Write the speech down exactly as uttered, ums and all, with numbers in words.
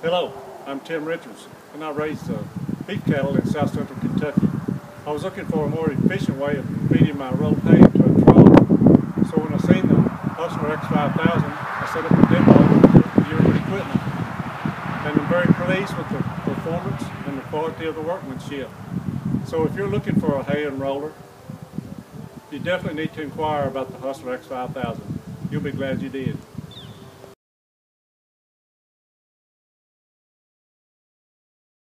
Hello, I'm Tim Richards, and I raise uh, beef cattle in south central Kentucky. I was looking for a more efficient way of feeding my rolled hay into a trough. So when I seen the Hustler X five thousand, I set up a demo with your equipment. And I'm very pleased with the performance and the quality of the workmanship. So if you're looking for a hay and roller, you definitely need to inquire about the Hustler X five thousand. You'll be glad you did.